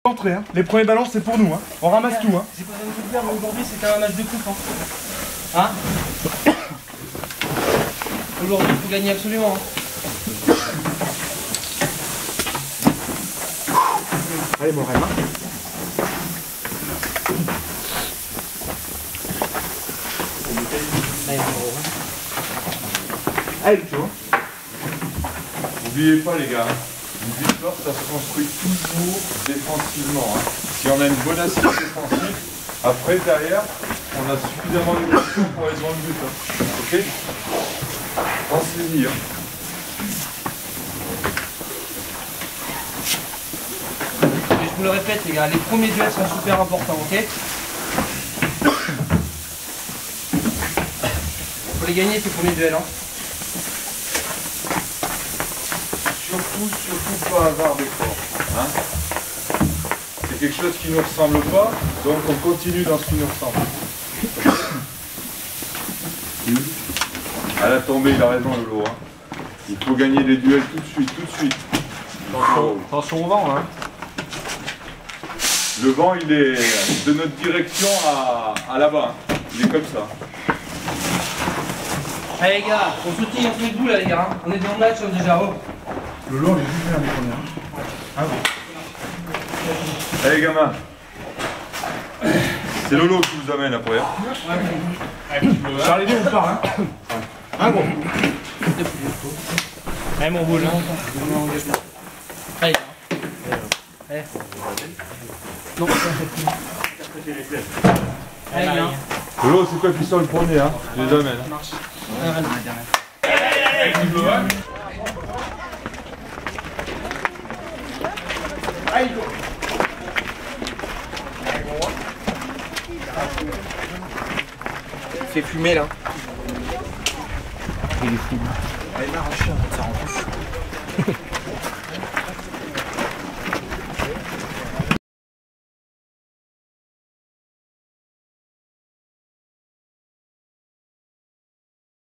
Entrée, hein. Les premiers ballons c'est pour nous, hein. On ramasse tout, hein. J'ai pas besoin de vous le dire, mais aujourd'hui c'était un match de coupe, hein. Aujourd'hui il faut gagner absolument, hein. Allez mon Rem, hein. Allez le tour. N'oubliez pas les gars, une victoire ça se construit toujours défensivement. Hein. Si on a une bonne assise défensive, après derrière, on a suffisamment d'émotion pour aller devant le but. Hein. Ok? Pensez-y. Hein. Et je vous le répète les gars, les premiers duels sont super importants, ok? Faut les gagner ces premiers duels, hein. Surtout pas avoir d'effort. Hein. C'est quelque chose qui ne nous ressemble pas, donc on continue dans ce qui nous ressemble. À la tombée, il a raison Lolo. Hein. Il faut gagner les duels tout de suite. Attention au vent, hein. Le vent, il est de notre direction à là-bas. Hein. Il est comme ça. Allez les gars, on soutient entre les bouts là les gars, hein. On est dans le match déjà, oh. Le long, on est juste les premiers. Ah bon. Allez gamins. C'est Lolo qui vous amène après. Charlie, on part, hein. Ah bon. Allez mon boule, hein. Allez. Allez. Non. Allez gars. Lolo, c'est quoi qui sont le premier, hein? Je les amène. Marche. Il fait fumer là. Il est fou. Allez, marche, ça rend fou.